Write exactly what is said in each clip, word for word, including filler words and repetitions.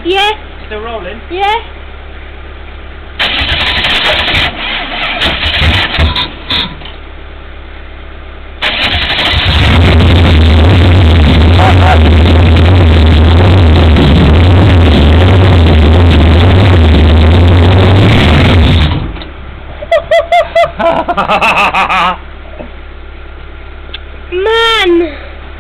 Yeah. Still rolling? Yeah. Man!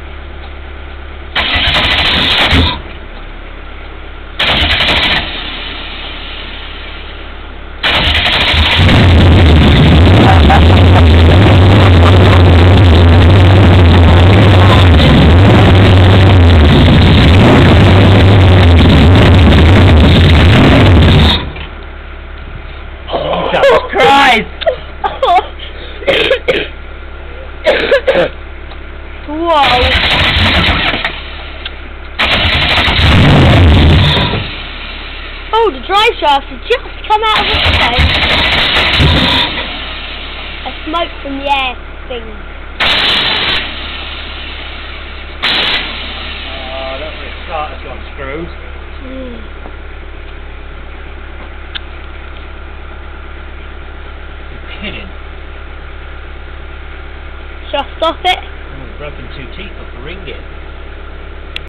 Jesus Christ! Whoa! Oh, the drive shaft has just come out of the tank. A smoke from the air thing. Oh, look, the starter's gone screwed. Mm. You're kidding. Shall I stop it? Oh, broken two teeth off the ring it.